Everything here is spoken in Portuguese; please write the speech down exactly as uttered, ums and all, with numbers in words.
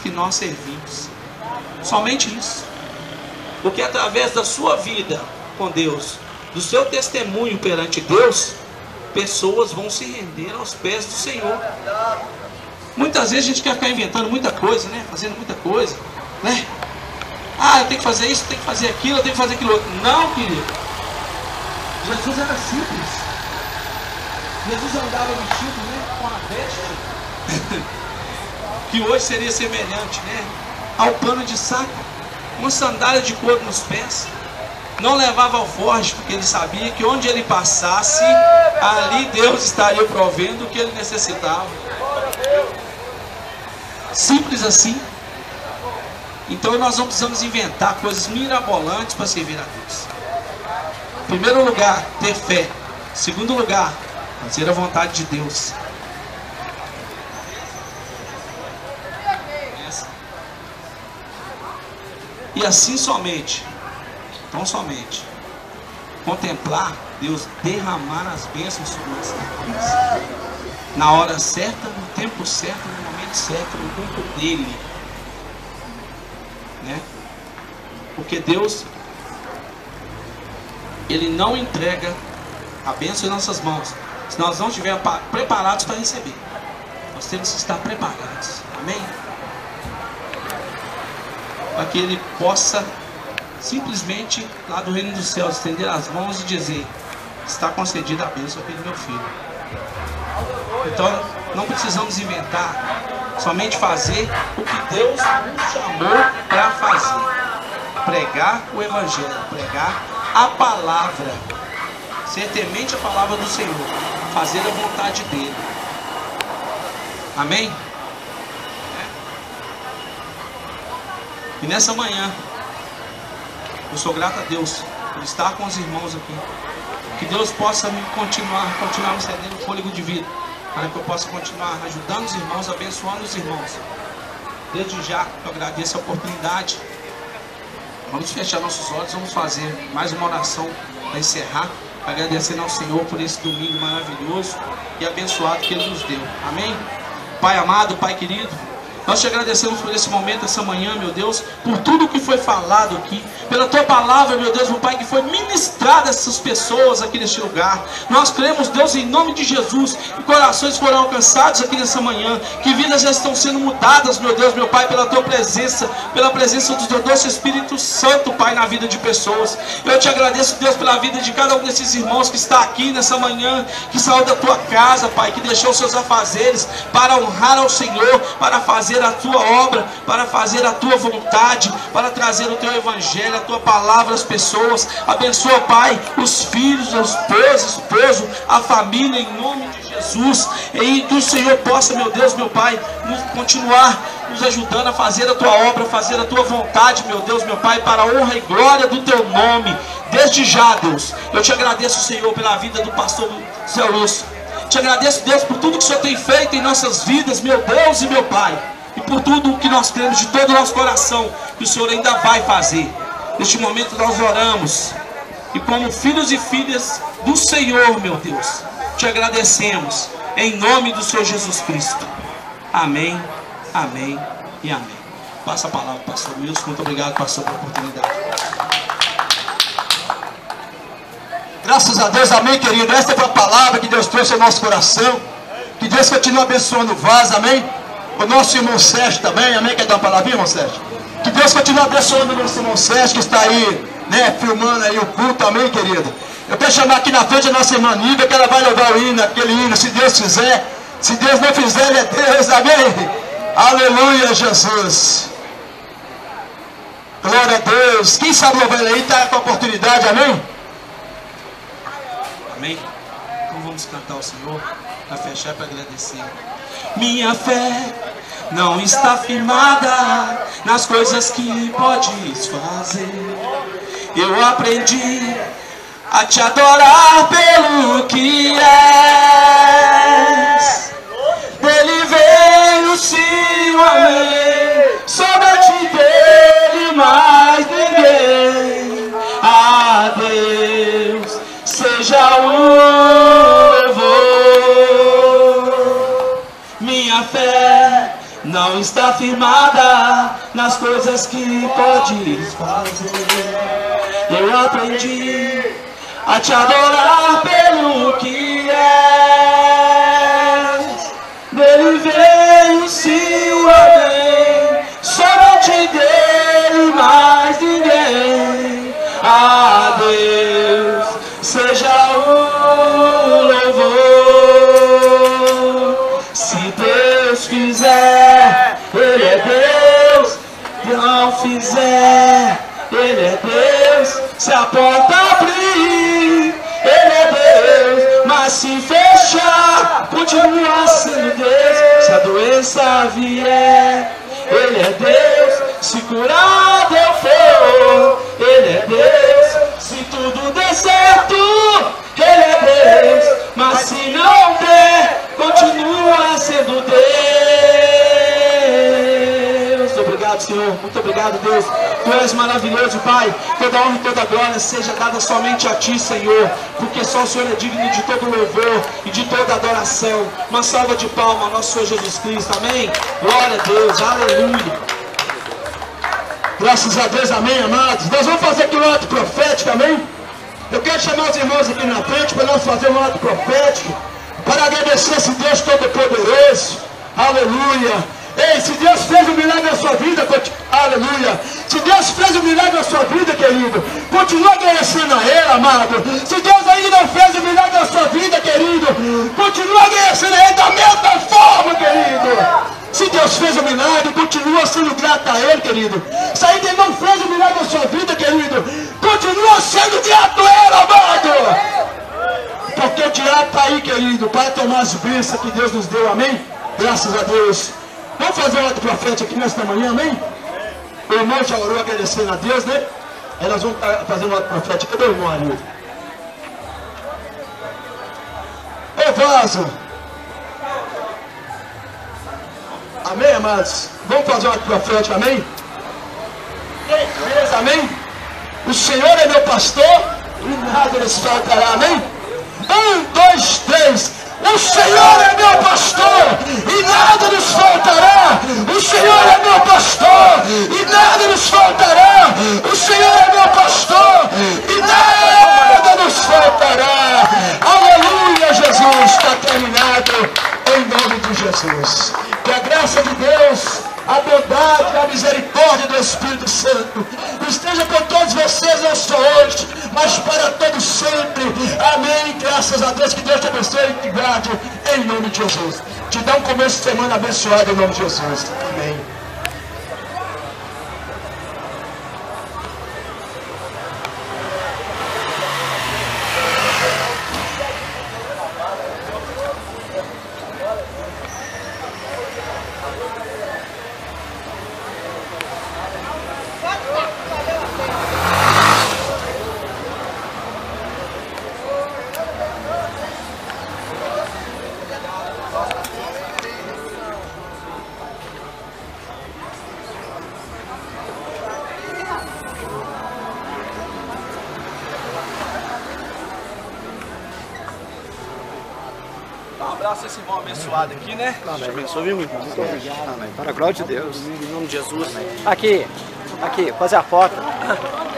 que nós servimos. Somente isso. Porque através da sua vida com Deus, do seu testemunho perante Deus, pessoas vão se render aos pés do Senhor. Muitas vezes a gente quer ficar inventando muita coisa, né? Fazendo muita coisa, né? Ah, eu tenho que fazer isso, eu tenho que fazer aquilo, eu tenho que fazer aquilo outro. Não, querido. Jesus era simples. Jesus andava vestido, né, com a veste que hoje seria semelhante, né, ao pano de saco, uma sandália de couro nos pés. Não levava alforje, porque ele sabia que onde ele passasse, ali Deus estaria provendo o que ele necessitava. Simples assim. Então nós não precisamos inventar coisas mirabolantes para servir a Deus. Em primeiro lugar, ter fé. Em segundo lugar, fazer a vontade de Deus. E assim somente, tão somente, contemplar Deus derramar as bênçãos sobre nossas vidas. Na hora certa, no tempo certo, no momento certo, no tempo dele. Né? Porque Deus, Ele não entrega a bênção em nossas mãos se nós não estivermos preparados para receber. Nós temos que estar preparados. Amém? Para que Ele possa simplesmente lá do reino dos céus estender as mãos e dizer: está concedida a bênção pelo meu filho. Então não precisamos inventar, somente fazer o que Deus nos chamou para fazer. Pregar o Evangelho, pregar a palavra, ser temente a palavra do Senhor, fazer a vontade dele. Amém? E nessa manhã, eu sou grato a Deus por estar com os irmãos aqui. Que Deus possa me continuar, continuar me cedendo o fôlego de vida, para que eu possa continuar ajudando os irmãos, abençoando os irmãos. Desde já, eu agradeço a oportunidade. Vamos fechar nossos olhos, vamos fazer mais uma oração para encerrar, agradecendo ao Senhor por esse domingo maravilhoso e abençoado que Ele nos deu. Amém? Pai amado, Pai querido, nós te agradecemos por esse momento, essa manhã, meu Deus, por tudo que foi falado aqui, pela tua palavra, meu Deus, meu Pai, que foi ministrada a essas pessoas aqui neste lugar. Nós cremos, Deus, em nome de Jesus, que corações foram alcançados aqui nessa manhã, que vidas já estão sendo mudadas, meu Deus, meu Pai, pela tua presença, pela presença do teu doce Espírito Santo, Pai, na vida de pessoas. Eu te agradeço, Deus, pela vida de cada um desses irmãos que está aqui nessa manhã, que saiu da tua casa, Pai, que deixou seus afazeres para honrar ao Senhor, para fazer a tua obra, para fazer a tua vontade, para trazer o teu evangelho, a tua palavra às pessoas. Abençoa, Pai, os filhos, os esposos, esposo, a família, em nome de Jesus. E que o Senhor possa, meu Deus, meu Pai, nos continuar nos ajudando a fazer a tua obra, fazer a tua vontade, meu Deus, meu Pai, para a honra e glória do teu nome. Desde já, Deus, eu te agradeço, Senhor, pela vida do pastor Zé Lúcio. Te agradeço, Deus, por tudo que o Senhor tem feito em nossas vidas, meu Deus e meu Pai. E por tudo que nós cremos de todo o nosso coração, que o Senhor ainda vai fazer. Neste momento nós oramos. E como filhos e filhas do Senhor, meu Deus, te agradecemos. Em nome do Senhor Jesus Cristo. Amém, amém e amém. Passa a palavra, pastor Wilson. Muito obrigado, pastor, pela oportunidade. Graças a Deus, amém, querido. Esta é a palavra que Deus trouxe ao nosso coração. Que Deus continue abençoando o vaso, amém. O nosso irmão Sérgio também, amém? Quer dar uma palavrinha, irmão Sérgio? Que Deus continue abençoando o nosso irmão Sérgio, que está aí, né, filmando aí o culto, amém, querido? Eu quero chamar aqui na frente a nossa irmã Nívia, que ela vai levar o hino, aquele hino, se Deus fizer. Se Deus não fizer, ele é Deus, amém? Aleluia, Jesus. Glória a Deus. Quem sabe louvar ele aí, está com a oportunidade, amém? Amém? Então vamos cantar ao Senhor, para fechar, para agradecer. Minha fé não está firmada nas coisas que podes fazer. Eu aprendi a te adorar pelo que és. Dele veio sim o amém, somente dele mais ninguém. A Deus seja o louvor. Minha fé não está firmada nas coisas que podes fazer. Eu aprendi a te adorar pelo que és. Dele veio sim o além, somente dele, mais ninguém. A Deus seja o louvor. Se Deus fizer, Ele é Deus. Não fizer, Ele é Deus. Se a porta abrir, Ele é Deus. Mas se fechar, continua sendo Deus. Se a doença vier, Ele é Deus. Se curado eu for, Ele é Deus. Se tudo der certo, Ele é Deus. Mas se não der, continua sendo Deus. Obrigado, Senhor. Muito obrigado, Deus. Tu és maravilhoso, Pai. Toda honra e toda glória seja dada somente a Ti, Senhor. Porque só o Senhor é digno de todo louvor e de toda adoração. Uma salva de palmas ao nosso Senhor Jesus Cristo. Amém? Glória a Deus. Aleluia. Graças a Deus, amém, amados. Nós vamos fazer aqui um ato profético, amém? Eu quero chamar os irmãos aqui na frente para nós fazer um ato profético, para agradecer esse Deus Todo-Poderoso. Aleluia. Ei, se Deus fez um milagre na sua vida, aleluia. Se Deus fez um milagre na sua vida, querido, continua agradecendo a Ele, amado. Se Deus ainda não fez um milagre na sua vida, querido, continua agradecendo a Ele da mesma forma, querido. Se Deus fez um milagre, continua sendo grato a Ele, querido. Se ainda Ele não fez um milagre na sua vida, querido, continua sendo grato a Ele, amado. Porque o diabo está aí, querido, para tomar as bênçãos que Deus nos deu, amém? Graças a Deus. Vamos fazer um ato profético aqui nesta manhã, amém? O irmão já orou agradecendo a Deus, né? Aí nós vamos fazer um ato profético. Cadê o irmão ali? Ô vaso! Amém, amados? Vamos fazer um ato profético, amém? Beleza, amém? O Senhor é meu pastor e nada lhes faltará, amém? Um, dois, três. O Senhor é meu pastor e nada nos faltará. O Senhor é meu pastor e nada nos faltará. O Senhor é meu pastor e nada nos faltará. Aleluia, Jesus. Está terminado em nome de Jesus. Que a graça de Deus, a bondade, a misericórdia do Espírito Santo esteja com todos vocês, não só hoje, mas para todos sempre. Amém. Graças a Deus. Que Deus te abençoe e te guarde em nome de Jesus. Te dá um começo de semana abençoado em nome de Jesus. Amém. Um abraço a esse irmão abençoado aqui, né? Deus te abençoe muito. Muito obrigado. Amém. Para a glória de Deus. Em nome de Jesus. Aqui, aqui, fazer a foto.